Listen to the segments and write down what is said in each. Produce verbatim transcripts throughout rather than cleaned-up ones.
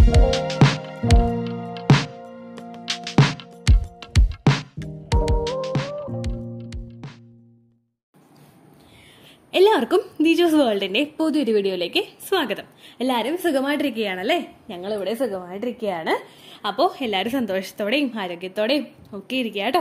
എല്ലാവർക്കും ദീജൂസ് വേൾഡിന്റെ പുതിയൊരു വീഡിയോയിലേക്ക് സ്വാഗതം. എല്ലാവരും സുഖമായിട്ടിരിക്കുകയാണല്ലേ? ഞങ്ങളിവിടെ സുഖമായിട്ടിരിക്കുകയാണ്. അപ്പോൾ എല്ലാവരും സന്തോഷത്തോടെയും ആരോഗ്യത്തോടെയും ഒക്കെ ഇരിക്കുക കേട്ടോ.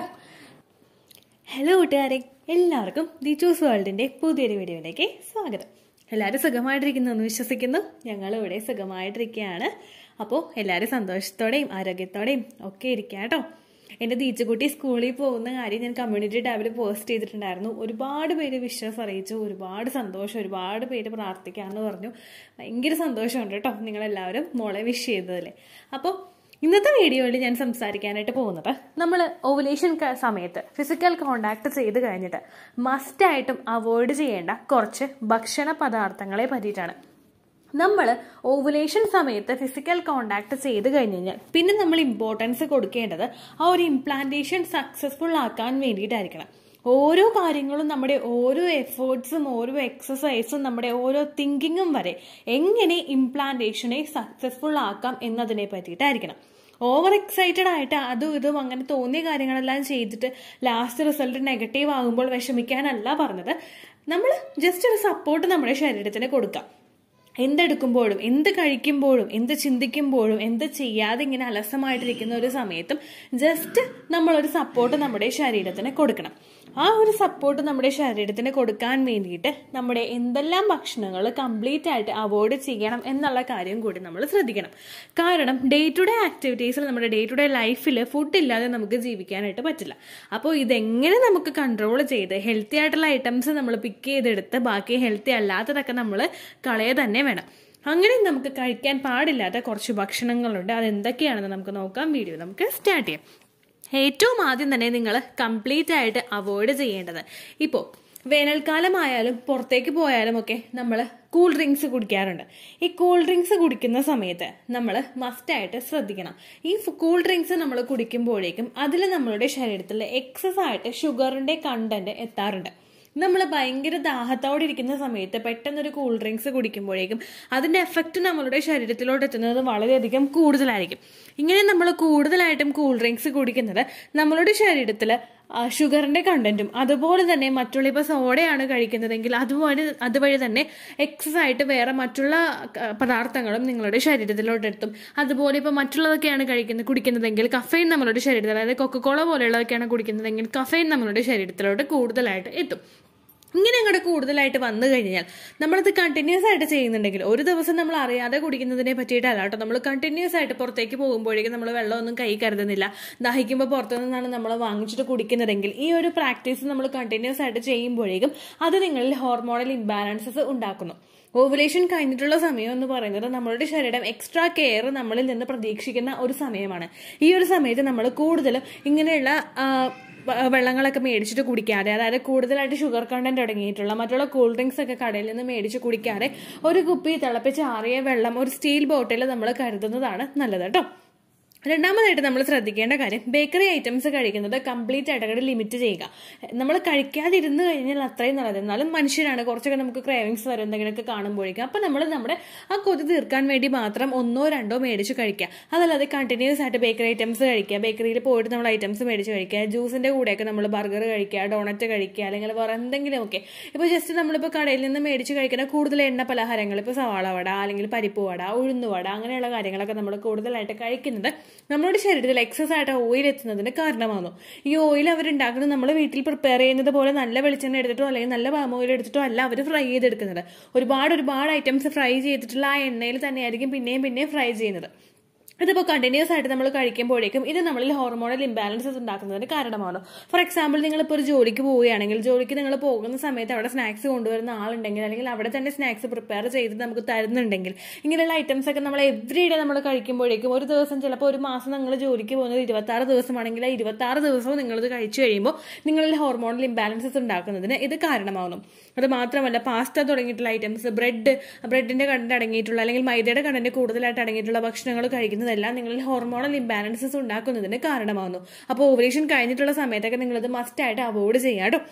ഹലോ കൂട്ടുകാരെ, എല്ലാവർക്കും ദീജൂസ് വേൾഡിന്റെ പുതിയൊരു വീഡിയോയിലേക്ക് സ്വാഗതം. എല്ലാവരും സുഖമായിട്ടിരിക്കുന്നു എന്ന് വിശ്വസിക്കുന്നു. ഞങ്ങളിവിടെ സുഖമായിട്ടിരിക്കുകയാണ്. അപ്പോൾ എല്ലാവരും സന്തോഷത്തോടെയും ആരോഗ്യത്തോടെയും ഒക്കെ ഇരിക്കുക കേട്ടോ. എൻ്റെ ദീച്ചുകുട്ടി സ്കൂളിൽ പോകുന്ന കാര്യം ഞാൻ കമ്മ്യൂണിറ്റി ടാബിൽ പോസ്റ്റ് ചെയ്തിട്ടുണ്ടായിരുന്നു. ഒരുപാട് പേര് വിശ്വാസം അറിയിച്ചു, ഒരുപാട് സന്തോഷം, ഒരുപാട് പേര് പ്രാർത്ഥിക്കാമെന്ന് പറഞ്ഞു. ഭയങ്കര സന്തോഷമുണ്ട് കേട്ടോ നിങ്ങളെല്ലാവരും മോളെ വിഷ് ചെയ്തതിൽ. അപ്പോൾ ഇന്നത്തെ വീഡിയോയിൽ ഞാൻ സംസാരിക്കാനായിട്ട് പോകുന്നത് നമ്മൾ ഓവുലേഷൻ സമയത്ത് ഫിസിക്കൽ കോണ്ടാക്ട് ചെയ്ത് കഴിഞ്ഞിട്ട് മസ്റ്റായിട്ടും അവോയ്ഡ് ചെയ്യേണ്ട കുറച്ച് ഭക്ഷണ പദാർത്ഥങ്ങളെ പറ്റിയിട്ടാണ്. നമ്മൾ ഓവുലേഷൻ സമയത്ത് ഫിസിക്കൽ കോണ്ടാക്ട് ചെയ്ത് കഴിഞ്ഞ് കഴിഞ്ഞാൽ പിന്നെ നമ്മൾ ഇമ്പോർട്ടൻസ് കൊടുക്കേണ്ടത് ആ ഒരു ഇംപ്ലാന്റേഷൻ സക്സസ്ഫുൾ ആക്കാൻ വേണ്ടിയിട്ടായിരിക്കണം. ഓരോ കാര്യങ്ങളും നമ്മുടെ ഓരോ എഫേർട്സും ഓരോ എക്സസൈസും നമ്മുടെ ഓരോ തിങ്കിങ്ങും വരെ എങ്ങനെ ഇംപ്ലാന്റേഷനെ സക്സസ്ഫുൾ ആക്കാം എന്നതിനെ പറ്റിയിട്ടായിരിക്കണം. ഓവർ എക്സൈറ്റഡ് ആയിട്ട് അതും ഇതും അങ്ങനെ തോന്നിയ കാര്യങ്ങളെല്ലാം ചെയ്തിട്ട് ലാസ്റ്റ് റിസൾട്ട് നെഗറ്റീവ് ആകുമ്പോൾ വിഷമിക്കാനല്ല പറഞ്ഞത്. നമ്മൾ ജസ്റ്റ് ഒരു സപ്പോർട്ട് നമ്മുടെ ശരീരത്തിന് കൊടുക്കാം. എന്തെടുക്കുമ്പോഴും എന്ത് കഴിക്കുമ്പോഴും എന്ത് ചിന്തിക്കുമ്പോഴും എന്ത് ചെയ്യാതെ ഇങ്ങനെ അലസമായിട്ടിരിക്കുന്ന ഒരു സമയത്തും ജസ്റ്റ് നമ്മളൊരു സപ്പോർട്ട് നമ്മുടെ ശരീരത്തിന് കൊടുക്കണം. ആ ഒരു സപ്പോർട്ട് നമ്മുടെ ശരീരത്തിന് കൊടുക്കാൻ വേണ്ടിയിട്ട് നമ്മുടെ എന്തെല്ലാം ഭക്ഷണങ്ങൾ കംപ്ലീറ്റ് ആയിട്ട് അവോയ്ഡ് ചെയ്യണം എന്നുള്ള കാര്യം കൂടി നമ്മൾ ശ്രദ്ധിക്കണം. കാരണം ഡേ ടു ഡേ ആക്ടിവിറ്റീസിൽ നമ്മുടെ ഡേ ടു ഡേ ലൈഫിൽ ഫുഡ് ഇല്ലാതെ നമുക്ക് ജീവിക്കാനായിട്ട് പറ്റില്ല. അപ്പോൾ ഇതെങ്ങനെ നമുക്ക് കൺട്രോൾ ചെയ്ത് ഹെൽത്തി ആയിട്ടുള്ള ഐറ്റംസ് നമ്മൾ പിക്ക് ചെയ്തെടുത്ത് ബാക്കി ഹെൽത്തി അല്ലാത്തതൊക്കെ നമ്മൾ കളയെ തന്നെ വേണം. അങ്ങനെ നമുക്ക് കഴിക്കാൻ പാടില്ലാത്ത കുറച്ച് ഭക്ഷണങ്ങളുണ്ട്. അതെന്തൊക്കെയാണെന്ന് നമുക്ക് നോക്കാം. വീഡിയോ നമുക്ക് സ്റ്റാർട്ട് ചെയ്യാം. ഏറ്റവും ആദ്യം തന്നെ നിങ്ങൾ കംപ്ലീറ്റ് ആയിട്ട് അവോയ്ഡ് ചെയ്യേണ്ടത്, ഇപ്പോൾ വേനൽക്കാലമായാലും പുറത്തേക്ക് പോയാലും ഒക്കെ നമ്മൾ കൂൾ ഡ്രിങ്ക്സ് കുടിക്കാറുണ്ട്. ഈ കൂൾ ഡ്രിങ്ക്സ് കുടിക്കുന്ന സമയത്ത് നമ്മൾ മസ്റ്റായിട്ട് ശ്രദ്ധിക്കണം. ഈ കൂൾ ഡ്രിങ്ക്സ് നമ്മൾ കുടിക്കുമ്പോഴേക്കും അതിൽ നമ്മളുടെ ശരീരത്തിൽ എക്സസ് ആയിട്ട് ഷുഗറിന്റെ കണ്ടന്റ് എത്താറുണ്ട്. നമ്മൾ ഭയങ്കര ദാഹത്തോടെ ഇരിക്കുന്ന സമയത്ത് പെട്ടെന്നൊരു കൂൾ ഡ്രിങ്ക്സ് കുടിക്കുമ്പോഴേക്കും അതിന്റെ എഫക്റ്റ് നമ്മളുടെ ശരീരത്തിലോട്ട് എത്തുന്നത് വളരെയധികം കൂടുതലായിരിക്കും. ഇങ്ങനെ നമ്മൾ കൂടുതലായിട്ടും കൂൾ ഡ്രിങ്ക്സ് കുടിക്കുന്നത് നമ്മളുടെ ശരീരത്തിൽ ഷുഗറിന്റെ കണ്ടന്റും അതുപോലെ തന്നെ മറ്റുള്ള ഇപ്പോൾ സോഡയാണ് കഴിക്കുന്നതെങ്കിൽ അതുവഴി അതുവഴി തന്നെ എക്സസ് ആയിട്ട് വേറെ മറ്റുള്ള പദാർത്ഥങ്ങളും നിങ്ങളുടെ ശരീരത്തിലോട്ട് എത്തും. അതുപോലെ ഇപ്പോൾ മറ്റുള്ളതൊക്കെയാണ് കഴിക്കുന്നത് കുടിക്കുന്നതെങ്കിൽ കഫൈൻ നമ്മളുടെ ശരീരത്തിൽ, അതായത് കൊക്കക്കോള പോലെയുള്ളതൊക്കെയാണ് കുടിക്കുന്നതെങ്കിൽ കഫൈൻ നമ്മളുടെ ശരീരത്തിലോട്ട് കൂടുതലായിട്ട് എത്തും. ഇങ്ങനെ അങ്ങോട്ട് കൂടുതലായിട്ട് വന്നു കഴിഞ്ഞാൽ നമ്മളത് കണ്ടിന്യൂസ് ആയിട്ട് ചെയ്യുന്നുണ്ടെങ്കിൽ, ഒരു ദിവസം നമ്മൾ അറിയാതെ കുടിക്കുന്നതിനെ പറ്റിയിട്ടല്ല കേട്ടോ, നമ്മൾ കണ്ടിന്യൂസ് ആയിട്ട് പുറത്തേക്ക് പോകുമ്പോഴേക്കും നമ്മൾ വെള്ളമൊന്നും കൈ കരുതുന്നില്ല, ദാഹിക്കുമ്പോൾ പുറത്തു നിന്നാണ് നമ്മൾ വാങ്ങിച്ചിട്ട് കുടിക്കുന്നതെങ്കിൽ ഈ ഒരു പ്രാക്ടീസ് നമ്മൾ കണ്ടിന്യൂസ് ആയിട്ട് ചെയ്യുമ്പോഴേക്കും അത് നിങ്ങളിൽ ഹോർമോണൽ ഇംബാലൻസസ് ഉണ്ടാക്കുന്നു. ഓവുലേഷൻ കഴിഞ്ഞിട്ടുള്ള സമയം എന്ന് പറയുന്നത് നമ്മളുടെ ശരീരം എക്സ്ട്രാ കെയർ നമ്മളിൽ നിന്ന് പ്രതീക്ഷിക്കുന്ന ഒരു സമയമാണ്. ഈ ഒരു സമയത്ത് നമ്മൾ കൂടുതലും ഇങ്ങനെയുള്ള വെള്ളങ്ങളൊക്കെ മേടിച്ചിട്ട് കുടിക്കാതെ, അതായത് കൂടുതലായിട്ട് ഷുഗർ കണ്ടന്റ് അടങ്ങിയിട്ടുള്ള മറ്റുള്ള കൂൾ ഡ്രിങ്ക്സ് ഒക്കെ കടയിൽ നിന്ന് മേടിച്ച് കുടിക്കാതെ ഒരു കുപ്പി തിളപ്പിച്ച് ആറിയ വെള്ളം ഒരു സ്റ്റീൽ ബോട്ടിൽ നമ്മൾ കരുതുന്നതാണ് നല്ലത് കേട്ടോ. രണ്ടാമതായിട്ട് നമ്മൾ ശ്രദ്ധിക്കേണ്ട കാര്യം, ബേക്കറി ഐറ്റംസ് കഴിക്കുന്നത് കംപ്ലീറ്റ് ആയിട്ട് അങ്ങോട്ട് ലിമിറ്റ് ചെയ്യുക. നമ്മൾ കഴിക്കാതിരുന്ന് കഴിഞ്ഞാൽ അത്രയും നല്ലത്. എന്നാലും മനുഷ്യരാണ്, കുറച്ചൊക്കെ നമുക്ക് ക്രേവിങ്സ് വരും എന്തെങ്കിലുമൊക്കെ കാണുമ്പോഴേക്കും. അപ്പം നമ്മൾ നമ്മുടെ ആ കൊതി തീർക്കാൻ വേണ്ടി മാത്രം ഒന്നോ രണ്ടോ മേടിച്ച് കഴിക്കുക. അതല്ലാതെ കണ്ടിന്യൂസ് ആയിട്ട് ബേക്കറി ഐറ്റംസ് കഴിക്കുക, ബേക്കറിയിൽ പോയിട്ട് നമ്മൾ ഐറ്റംസ് മേടിച്ച് കഴിക്കുക, ജ്യൂസിന്റെ കൂടെയൊക്കെ നമ്മൾ ബർഗർ കഴിക്കുക, ഡോണറ്റ് കഴിക്കുക, അല്ലെങ്കിൽ വേറെ എന്തെങ്കിലുമൊക്കെ. ഇപ്പോൾ ജസ്റ്റ് നമ്മളിപ്പോൾ കടയിൽ നിന്ന് മേടിച്ച് കഴിക്കുന്ന കൂടുതൽ എണ്ണ പലഹാരങ്ങൾ, ഇപ്പോൾ സവാള വട അല്ലെങ്കിൽ പരിപ്പ് വട, ഉഴുന്നുവട, അങ്ങനെയുള്ള കാര്യങ്ങളൊക്കെ നമ്മൾ കൂടുതലായിട്ട് കഴിക്കുന്നത് നമ്മുടെ ശരീരത്തിൽ എക്സസ് ആയിട്ട് ഓയിൽ എത്തുന്നതിന് കാരണമാകുന്നു. ഈ ഓയിൽ അവരുണ്ടാക്കുന്നത് നമ്മൾ വീട്ടിൽ പ്രിപ്പയർ ചെയ്യുന്നത് പോലെ നല്ല വെളിച്ചെണ്ണ എടുത്തിട്ടോ അല്ലെങ്കിൽ നല്ല പാം ഓയിൽ എടുത്തിട്ടോ അല്ല അവർ ഫ്രൈ ചെയ്തെടുക്കുന്നത്. ഒരുപാട് ഒരുപാട് ഐറ്റംസ് ഫ്രൈ ചെയ്തിട്ടുള്ള ആ എണ്ണയിൽ തന്നെയായിരിക്കും പിന്നെയും പിന്നെയും ഫ്രൈ ചെയ്യുന്നത്. ഇതിപ്പോൾ കണ്ടിന്യൂസ് ആയിട്ട് നമ്മൾ കഴിക്കുമ്പോഴേക്കും ഇത് നമ്മളിൽ ഹോർമോണൽ ഇംബാലൻസസ് ഉണ്ടാക്കുന്നതിന് കാരണമാണ്. ഫോർ എക്സാമ്പിൾ, നിങ്ങളിപ്പോൾ ഒരു ജോലിക്ക് പോവുകയാണെങ്കിൽ ജോലിക്ക് നിങ്ങൾ പോകുന്ന സമയത്ത് അവിടെ സ്നാക്സ് കൊണ്ടുവരുന്ന ആളുണ്ടെങ്കിൽ അല്ലെങ്കിൽ അവിടെ തന്നെ സ്നാക്സ് പ്രിപ്പയർ ചെയ്ത് നമുക്ക് തരുന്നുണ്ടെങ്കിൽ ഇങ്ങനെയുള്ള ഐറ്റംസ് ഒക്കെ നമ്മൾ എവറി ഡേ നമ്മൾ കഴിക്കുമ്പോഴേക്കും ഒരു ദിവസം ചിലപ്പോൾ ഒരു മാസം നിങ്ങൾ ജോലിക്ക് പോകുന്നത് ഇരുപത്തി ആറ് ദിവസമാണെങ്കിൽ ആ ഇരുപത്തി ആറ് ദിവസവും നിങ്ങളിത് കഴിച്ചു കഴിയുമ്പോൾ നിങ്ങളിൽ ഹോർമോണൽ ഇംബാലൻസസ് ഉണ്ടാക്കുന്നതിന് ഇത് കാരണമാകുന്നു. അത് മാത്രമല്ല, പാസ്ത തുടങ്ങിയിട്ടുള്ള ഐറ്റംസ്, ബ്രെഡ് ബ്രെഡിന്റെ കണ്ടന്റ് അടങ്ങിയിട്ടുള്ള അല്ലെങ്കിൽ മൈദയുടെ കണ്ടന്റ് കൂടുതലായിട്ട് അടങ്ങിയിട്ടുള്ള ഭക്ഷണങ്ങൾ കഴിക്കുന്നതെല്ലാം നിങ്ങളിൽ ഹോർമോണൽ ഇംബാലൻസസ് ഉണ്ടാക്കുന്നതിന് കാരണമാകുന്നു. അപ്പോൾ ഓവുലേഷൻ കഴിഞ്ഞിട്ടുള്ള സമയത്തൊക്കെ നിങ്ങളത് മസ്റ്റായിട്ട് അവോയ്ഡ് ചെയ്യാട്ടോ.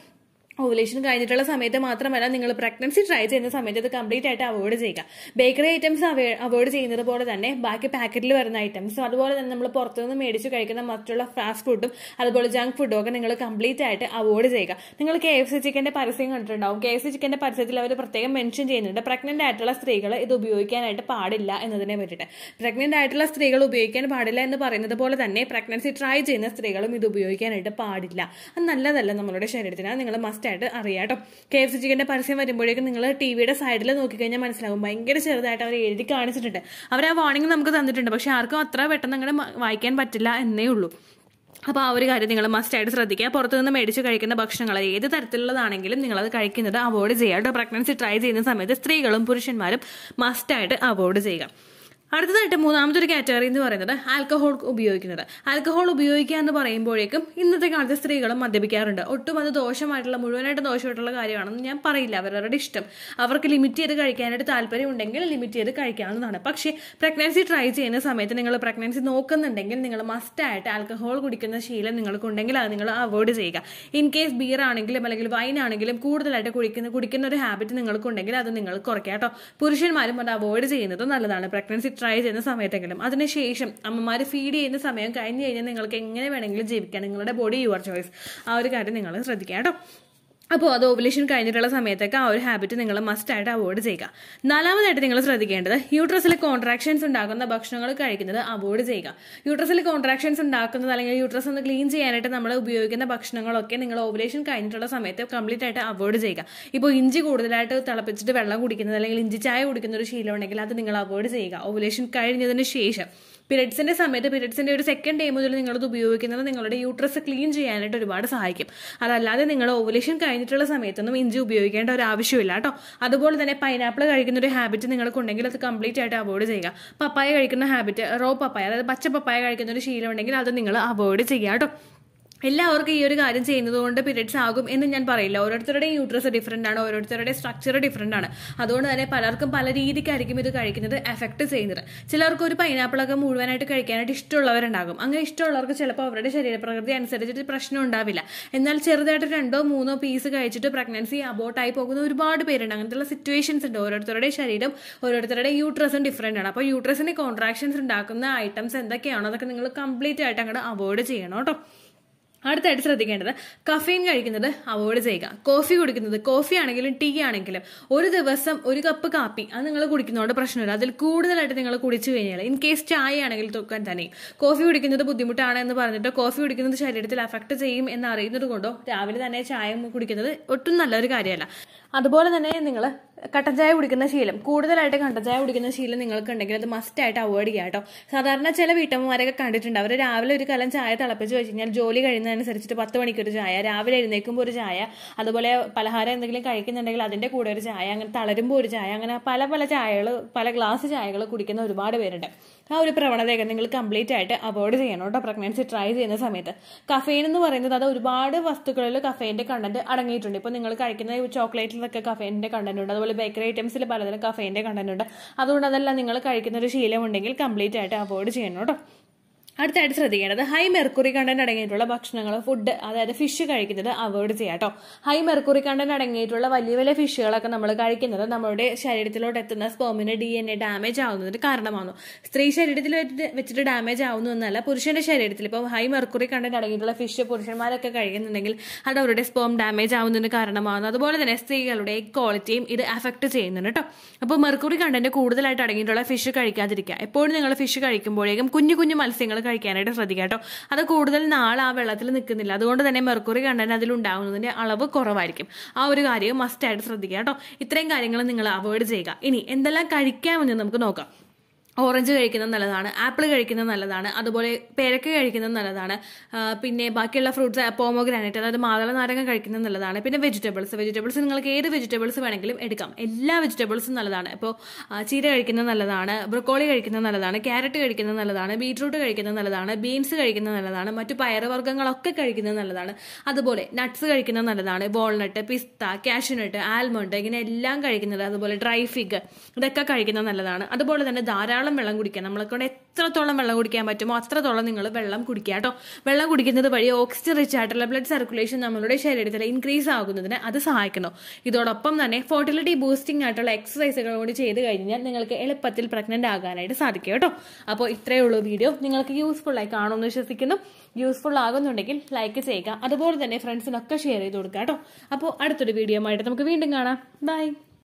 ഓവുലേഷൻ കഴിഞ്ഞിട്ടുള്ള സമയത്ത് മാത്രമല്ല, നിങ്ങൾ പ്രഗ്നൻസി ട്രൈ ചെയ്യുന്ന സമയത്ത് ഇത് കംപ്ലീറ്റ് ആയിട്ട് അവോയ്ഡ് ചെയ്യുക. ബേക്കറി ഐറ്റംസ് അവോയ്ഡ് ചെയ്യുന്നത് പോലെ തന്നെ ബാക്കി പാക്കറ്റിൽ വരുന്ന ഐറ്റംസ്, അതുപോലെ തന്നെ നമ്മൾ പുറത്തുനിന്ന് മേടിച്ച് കഴിക്കുന്ന മറ്റുള്ള ഫാസ്റ്റ് ഫുഡും അതുപോലെ ജങ്ക് ഫുഡും ഒക്കെ നിങ്ങൾ കംപ്ലീറ്റ് ആയിട്ട് അവോയ്ഡ് ചെയ്യുക. നിങ്ങൾ കെ എഫ് സി ചിക്കന്റെ പരസ്യം കണ്ടിട്ടുണ്ടാവും. കെ എഫ് സി ചിക്കന്റെ പരസ്യത്തിൽ അവർ പ്രത്യേകം മെൻഷൻ ചെയ്യുന്നുണ്ട് പ്രഗ്നന്റ് ആയിട്ടുള്ള സ്ത്രീകൾ ഇത് ഉപയോഗിക്കാനായിട്ട് പാടില്ല എന്നതിനെ പറ്റിയിട്ട്. പ്രഗ്നന്റ് ആയിട്ടുള്ള സ്ത്രീകൾ ഉപയോഗിക്കാൻ പാടില്ല എന്ന് പറയുന്നത് പോലെ തന്നെ പ്രഗ്നൻസി ട്രൈ ചെയ്യുന്ന സ്ത്രീകളും ഇത് ഉപയോഗിക്കാനായിട്ട് പാടില്ല. അത് നല്ലതല്ല നമ്മളുടെ ശരീരത്തിന്. നിങ്ങൾ മസ്റ്റ് ആയിട്ട് അറിയാം കേട്ടോ. കെ എഫ് സി ചിക്കന്റെ പരസ്യം വരുമ്പോഴേക്കും നിങ്ങൾ ടി വിയുടെ സൈഡിൽ നോക്കിക്കഴിഞ്ഞാൽ മനസ്സിലാവും, ഭയങ്കര ചെറുതായിട്ട് അവർ എഴുതി കാണിച്ചിട്ടുണ്ട്. അവർ ആ വാർണിംഗ് നമുക്ക് തന്നിട്ടുണ്ട്, പക്ഷെ ആർക്കും അത്ര പെട്ടെന്ന് അങ്ങനെ വായിക്കാൻ പറ്റില്ല എന്നേ ഉള്ളൂ. അപ്പോൾ ആ ഒരു കാര്യം നിങ്ങൾ മസ്റ്റ് ആയിട്ട് ശ്രദ്ധിക്കുക. പുറത്തുനിന്ന് മേടിച്ച് കഴിക്കുന്ന ഭക്ഷണങ്ങൾ ഏത് തരത്തിലുള്ളതാണെങ്കിലും നിങ്ങളത് കഴിക്കുന്നത് അവോയ്ഡ് ചെയ്യുക കേട്ടോ. പ്രഗ്നൻസി ട്രൈ ചെയ്യുന്ന സമയത്ത് സ്ത്രീകളും പുരുഷന്മാരും മസ്റ്റ് ആയിട്ട് അവോയ്ഡ് ചെയ്യുക. അടുത്തതായിട്ട് മൂന്നാമത്തെ ഒരു കാറ്റഗറി എന്ന് പറയുന്നത് ആൽക്കഹോൾ ഉപയോഗിക്കുന്നത്. ആൽക്കഹോൾ ഉപയോഗിക്കുക എന്ന് പറയുമ്പോഴേക്കും ഇന്നത്തെ കാലത്ത് സ്ത്രീകളും മദ്യപിക്കാറുണ്ട്. ഒട്ടും അത് ദോഷമായിട്ടുള്ള മുഴുവനായിട്ട് ദോഷമായിട്ടുള്ള കാര്യമാണെന്ന് ഞാൻ പറയില്ല. അവരവരുടെ ഇഷ്ടം. അവർക്ക് ലിമിറ്റ് ചെയ്ത് കഴിക്കാനായിട്ട് താല്പര്യം ഉണ്ടെങ്കിൽ ലിമിറ്റ് ചെയ്ത് കഴിക്കാവുന്നതാണ്. പക്ഷേ പ്രഗ്നൻസി ട്രൈ ചെയ്യുന്ന സമയത്ത് നിങ്ങൾ പ്രഗ്നൻസി നോക്കുന്നുണ്ടെങ്കിൽ നിങ്ങൾ മസ്റ്റ് ആയിട്ട് ആൽക്കഹോൾ കുടിക്കുന്ന ശീലം നിങ്ങൾക്കുണ്ടെങ്കിൽ അത് നിങ്ങൾ അവോയ്ഡ് ചെയ്യുക. ഇൻ കേസ് ബിയർ ആണെങ്കിലും അല്ലെങ്കിൽ വൈൻ ആണെങ്കിലും കൂടുതലായിട്ട് കുടിക്കുന്ന കുടിക്കുന്ന ഒരു ഹാബിറ്റ് നിങ്ങൾക്കുണ്ടെങ്കിൽ അത് നിങ്ങൾ കുറയ്ക്കുക കേട്ടോ. പുരുഷന്മാരും അത് അവോയ്ഡ് ചെയ്യുന്നത് നല്ലതാണ് പ്രഗ്നൻസി ട്രൈ ചെയ്യുന്ന സമയത്തെങ്കിലും. അതിനുശേഷം അമ്മമാര് ഫീഡ് ചെയ്യുന്ന സമയം കഴിഞ്ഞ് കഴിഞ്ഞാൽ നിങ്ങൾക്ക് എങ്ങനെ വേണമെങ്കിലും ജീവിക്കാം. നിങ്ങളുടെ ബോഡി യുവർ ചോയ്സ്. ആ ഒരു കാര്യം നിങ്ങൾ ശ്രദ്ധിക്കുക കേട്ടോ. അപ്പോൾ അത് ഓവുലേഷൻ കഴിഞ്ഞിട്ടുള്ള സമയത്തൊക്കെ ആ ഒരു ഹാബിറ്റ് നിങ്ങൾ മസ്റ്റ് ആയിട്ട് അവോയ്ഡ് ചെയ്യുക. നാലാമതായിട്ട് നിങ്ങൾ ശ്രദ്ധിക്കേണ്ടത് യൂട്രസിൽ കോൺട്രാക്ഷൻസ് ഉണ്ടാക്കുന്ന ഭക്ഷണങ്ങൾ കഴിക്കുന്നത് അവോയ്ഡ് ചെയ്യുക. യൂട്രസിൽ കോൺട്രാക്ഷൻസ് ഉണ്ടാക്കുന്നത് അല്ലെങ്കിൽ യൂട്രസ് ഒന്ന് ക്ലീൻ ചെയ്യാനായിട്ട് നമ്മൾ ഉപയോഗിക്കുന്ന ഭക്ഷണങ്ങളൊക്കെ നിങ്ങൾ ഓവുലേഷൻ കഴിഞ്ഞിട്ടുള്ള സമയത്ത് കംപ്ലീറ്റ് ആയിട്ട് അവോയ്ഡ് ചെയ്യുക. ഇപ്പോൾ ഇഞ്ചി കൂടുതലായിട്ട് തിളപ്പിച്ചിട്ട് വെള്ളം കുടിക്കുന്നത് അല്ലെങ്കിൽ ഇഞ്ചി ചായ കുടിക്കുന്ന ഒരു ശീലം ഉണ്ടെങ്കിൽ അത് നിങ്ങൾ അവോയ്ഡ് ചെയ്യുക. ഓവുലേഷൻ കഴിഞ്ഞതിന് ശേഷം പീരിയഡ്സിന്റെ സമയത്ത് പീരിയഡ്സിന്റെ ഒരു സെക്കൻഡ് ഡേ മുതൽ നിങ്ങളത് ഉപയോഗിക്കുന്നത് നിങ്ങളുടെ യൂട്രസ് ക്ലീൻ ചെയ്യാനായിട്ട് ഒരുപാട് സഹായിക്കും. അതല്ലാതെ നിങ്ങൾ ഓവുലേഷൻ കഴിഞ്ഞിട്ടുള്ള സമയത്തൊന്നും ഇഞ്ചി ഉപയോഗിക്കേണ്ട ഒരു ആവശ്യമില്ല കേട്ടോ. അതുപോലെ തന്നെ പൈനാപ്പിൾ കഴിക്കുന്ന ഒരു ഹാബിറ്റ് നിങ്ങൾക്കുണ്ടെങ്കിൽ അത് കംപ്ലീറ്റ് ആയിട്ട് അവോയ്ഡ് ചെയ്യുക. പപ്പായ കഴിക്കുന്ന ഹാബിറ്റ്, റോ പപ്പായ അതായത് പച്ച പപ്പായ കഴിക്കുന്ന ഒരു ശീലം ഉണ്ടെങ്കിൽ അത് നിങ്ങൾ അവോയ്ഡ് ചെയ്യുക കേട്ടോ. എല്ലാവർക്കും ഈ ഒരു കാര്യം ചെയ്യുന്നത് കൊണ്ട് പീരിയഡ്സ് ആകും എന്ന് ഞാൻ പറയില്ല. ഓരോരുത്തരുടെയും യൂട്രസ് ഡിഫറെന്റ് ആണ്, ഓരോരുത്തരുടെ സ്ട്രക്ചർ ഡിഫറെന്റ് ആണ്. അതുകൊണ്ട് തന്നെ പലർക്കും പല രീതിക്കായിരിക്കും ഇത് കഴിക്കുന്നത് എഫക്ട് ചെയ്യുന്നത്. ചിലർക്ക് ഒരു പൈനാപ്പിളൊക്കെ മുഴുവനായിട്ട് കഴിക്കാനായിട്ട് ഇഷ്ടമുള്ളവരുണ്ടാകും. അങ്ങനെ ഇഷ്ടമുള്ളവർക്ക് ചിലപ്പോൾ അവരുടെ ശരീരപ്രകൃതി അനുസരിച്ചിട്ട് പ്രശ്നം ഉണ്ടാവില്ല. എന്നാൽ ചെറുതായിട്ട് രണ്ടോ മൂന്നോ പീസ് കഴിച്ചിട്ട് പ്രഗ്നൻസി അബോർട്ടായി പോകുന്ന ഒരുപാട് പേരുണ്ട്. അങ്ങനത്തെ സിറ്റുവേഷൻസ് ഉണ്ട്. ഓരോരുത്തരുടെ ശരീരം ഓരോരുത്തരുടെ യൂട്രസും ഡിഫറെന്റ് ആണ്. അപ്പോൾ യൂട്രസിന് കോൺട്രാക്ഷൻസ് ഉണ്ടാക്കുന്ന ഐറ്റംസ് എന്തൊക്കെയാണോ അതൊക്കെ നിങ്ങൾ കംപ്ലീറ്റ് ആയിട്ട് അങ്ങോട്ട് അവോയ്ഡ് ചെയ്യണം കേട്ടോ. അടുത്തായിട്ട് ശ്രദ്ധിക്കേണ്ടത് കഫീൻ കഴിക്കുന്നത് അവോയ്ഡ് ചെയ്യുക. കോഫി കുടിക്കുന്നത്, കോഫി ആണെങ്കിലും ടീ ആണെങ്കിലും ഒരു ദിവസം ഒരു കപ്പ് കാപ്പി അത് നിങ്ങൾ കുടിക്കുന്നതുകൊണ്ട് പ്രശ്നമില്ല. അതിൽ കൂടുതലായിട്ട് നിങ്ങൾ കുടിച്ചു കഴിഞ്ഞാൽ ഇൻ കേസ് ചായ ആണെങ്കിൽ തൊക്കാൻ തന്നെ കോഫി കുടിക്കുന്നത് ബുദ്ധിമുട്ടാണ് എന്ന് പറഞ്ഞിട്ട് കോഫി കുടിക്കുന്നത് ശരീരത്തിൽ അഫക്ട് ചെയ്യും എന്ന് അറിയുന്നത് കൊണ്ടോ രാവിലെ തന്നെ ചായ കുടിക്കുന്നത് ഒട്ടും നല്ലൊരു കാര്യമല്ല. അതുപോലെ തന്നെ നിങ്ങൾ കട്ടൻ ചായ കുടിക്കുന്ന ശീലം, കൂടുതലായിട്ട് കട്ടൻ ചായ കുടിക്കുന്ന ശീലം നിങ്ങൾക്കുണ്ടെങ്കിൽ അത് മസ്റ്റ് ആയിട്ട് അവോയ്ഡ് ചെയ്യുക കേട്ടോ. സാധാരണ ചില വീട്ടമ്മമാരൊക്കെ കണ്ടിട്ടുണ്ട്, അവർ രാവിലെ ഒരു കലം ചായ തിളപ്പിച്ച് വെച്ച് കഴിഞ്ഞാൽ ജോലി കഴിയുന്നതനുസരിച്ചിട്ട് പത്ത് മണിക്കൊരു ചായ, രാവിലെ എഴുന്നേൽക്കുമ്പോൾ ഒരു ചായ, അതുപോലെ പലഹാരം എന്തെങ്കിലും കഴിക്കുന്നുണ്ടെങ്കിൽ അതിന്റെ കൂടെ ഒരു ചായ, അങ്ങനെ തളരുമ്പോൾ ഒരു ചായ, അങ്ങനെ പല പല ചായകൾ പല ഗ്ലാസ് ചായകൾ കുടിക്കുന്ന ഒരുപാട് പേരുണ്ട്. ആ ഒരു പ്രവണതയൊക്കെ നിങ്ങൾ കംപ്ലീറ്റ് ആയിട്ട് അവോയ്ഡ് ചെയ്യണം കേട്ടോ പ്രഗ്നൻസി ട്രൈ ചെയ്യുന്ന സമയത്ത്. കഫെയിൻ എന്ന് പറയുന്നത് അത് ഒരുപാട് വസ്തുക്കളിൽ കഫെയിന്റെ കണ്ടന്റ് അടങ്ങിയിട്ടുണ്ട്. ഇപ്പോൾ നിങ്ങൾ കഴിക്കുന്ന ചോക്ലേറ്റിലൊക്കെ കഫെയിന്റെ കണ്ടന്റ് ഉണ്ട്, അതുപോലെ ബേക്കറി ഐറ്റംസിൽ പലതരം കഫെയിന്റെ കണ്ടന്റ് ഉണ്ട്. അതുകൊണ്ട് അതെല്ലാം നിങ്ങൾ കഴിക്കുന്ന ഒരു ശീലം ഉണ്ടെങ്കിൽ കംപ്ലീറ്റ് ആയിട്ട് അവോയ്ഡ് ചെയ്യണം കേട്ടോ. അടുത്തായിട്ട് ശ്രദ്ധിക്കേണ്ടത് ഹൈ മെർക്കുറി കണ്ടന്റ് അടങ്ങിയിട്ടുള്ള ഭക്ഷണങ്ങൾ, ഫുഡ്, അതായത് ഫിഷ് കഴിക്കുന്നത് അവോയ്ഡ് ചെയ്യാം കേട്ടോ. ഹൈ മെർക്കുറി കണ്ടന്റ് അടങ്ങിയിട്ടുള്ള വലിയ വലിയ ഫിഷുകളൊക്കെ നമ്മൾ കഴിക്കുന്നത് നമ്മുടെ ശരീരത്തിലോട്ട് എത്തുന്ന സ്പേമിന് ഡി എൻ എ ഡാമേജ് ആവുന്നതിന് കാരണമാകുന്നു. സ്ത്രീ ശരീരത്തിൽ വെച്ചിട്ട് ഡാമേജ് ആവുന്നു എന്നല്ല, പുരുഷന്റെ ശരീരത്തിൽ ഇപ്പോൾ ഹൈ മെർക്കുറി കണ്ടന്റ് അടങ്ങിയിട്ടുള്ള ഫിഷ് പുരുഷന്മാരൊക്കെ കഴിക്കുന്നുണ്ടെങ്കിൽ അത് അവരുടെ സ്പേം ഡാമേജ് ആവുന്നതിന് കാരണമാകുന്നു. അതുപോലെ തന്നെ സ്ത്രീകളുടെ ക്വാളിറ്റിയും ഇത് അഫക്ട് ചെയ്യുന്നുണ്ട് കേട്ടോ. അപ്പോൾ മെർക്കുറി കണ്ടന്റ് കൂടുതലായിട്ട് അടങ്ങിയിട്ടുള്ള ഫിഷ് കഴിക്കാതിരിക്കുക. എപ്പോഴും നിങ്ങൾ ഫിഷ് കഴിക്കുമ്പോഴേക്കും കുഞ്ഞു കുഞ്ഞു മത്സ്യങ്ങൾ കഴിക്കാനായിട്ട് ശ്രദ്ധിക്കുക കേട്ടോ. അത് കൂടുതൽ നാൾ ആ വെള്ളത്തിൽ നിൽക്കുന്നില്ല, അതുകൊണ്ട് തന്നെ മെർക്കുറി കണ്ടന്റ് അതിലുണ്ടാകുന്നതിന്റെ അളവ് കുറവായിരിക്കും. ആ ഒരു കാര്യം മസ്റ്റ് ആയിട്ട് ശ്രദ്ധിക്കുക കേട്ടോ. ഇത്രയും കാര്യങ്ങൾ നിങ്ങൾ അവോയ്ഡ് ചെയ്യുക. ഇനി എന്തെല്ലാം കഴിക്കാമെന്ന് നമുക്ക് നോക്കാം. ഓറഞ്ച് കഴിക്കുന്നത് നല്ലതാണ്, ആപ്പിൾ കഴിക്കുന്നത് നല്ലതാണ്, അതുപോലെ പേരക്ക കഴിക്കുന്നത് നല്ലതാണ്, പിന്നെ ബാക്കിയുള്ള ഫ്രൂട്ട്സ് പോമോഗ്രാനൈറ്റ് അതായത് മാതള നാരങ്ങ കഴിക്കുന്നത് നല്ലതാണ്. പിന്നെ വെജിറ്റബിൾസ് വെജിറ്റബിൾസ് നിങ്ങൾക്ക് ഏത് വെജിറ്റബിൾസ് വേണമെങ്കിലും എടുക്കാം. എല്ലാ വെജിറ്റബിൾസും നല്ലതാണ്. ഇപ്പോൾ ചീര കഴിക്കുന്നത് നല്ലതാണ്, ബ്രൊക്കോളി കഴിക്കുന്നത് നല്ലതാണ്, ക്യാരറ്റ് കഴിക്കുന്നത് നല്ലതാണ്, ബീട്രൂട്ട് കഴിക്കുന്നത് നല്ലതാണ്, ബീൻസ് കഴിക്കുന്നത് നല്ലതാണ്, മറ്റു പയറുവർഗ്ഗങ്ങളൊക്കെ കഴിക്കുന്നത് നല്ലതാണ്. അതുപോലെ നട്ട്സ് കഴിക്കുന്നത് നല്ലതാണ്, വാൾനട്ട്, പിസ്ത, കാഷ്യൂനട്ട്, ആൽമണ്ട്, ഇങ്ങനെ എല്ലാം കഴിക്കുന്നത്, അതുപോലെ ഡ്രൈ ഫിഗ് ഇതൊക്കെ കഴിക്കുന്നത് നല്ലതാണ്. അതുപോലെ തന്നെ ധാരാളം ധാരാളം വെള്ളം കുടിക്കുക. നമ്മളെ കൊണ്ട് എത്രത്തോളം വെള്ളം കുടിക്കാൻ പറ്റുമോ അത്രത്തോളം നിങ്ങൾ വെള്ളം കുടിക്കുക കേട്ടോ. വെള്ളം കുടിക്കുന്നത് വഴി ഓക്സിജൻ റിച്ച് ആയിട്ടുള്ള ബ്ലഡ് സർക്കുലേഷൻ നമ്മളുടെ ശരീരത്തിൽ ഇൻക്രീസ് ആകുന്നതിന് അത് സഹായിക്കുന്നു. ഇതോടൊപ്പം തന്നെ ഫെർട്ടിലിറ്റി ബൂസ്റ്റിംഗ് ആയിട്ടുള്ള എക്സസൈസുകൾ കൂടി ചെയ്ത് കഴിഞ്ഞാൽ നിങ്ങൾക്ക് എളുപ്പത്തിൽ പ്രഗ്നന്റ് ആകാനായിട്ട് സാധിക്കും കേട്ടോ. അപ്പോൾ ഇത്രയേ ഉള്ളൂ വീഡിയോ. നിങ്ങൾക്ക് യൂസ്ഫുൾ ആയി കാണുമെന്ന് വിശ്വസിക്കുന്നു. യൂസ്ഫുൾ ആകുന്നുണ്ടെങ്കിൽ ലൈക്ക് ചെയ്യുക, അതുപോലെ തന്നെ ഫ്രണ്ട്സിനൊക്കെ ഷെയർ ചെയ്ത് കൊടുക്കുക കേട്ടോ. അപ്പോൾ അടുത്തൊരു വീഡിയോ ആയിട്ട് നമുക്ക് വീണ്ടും കാണാം. ബൈ.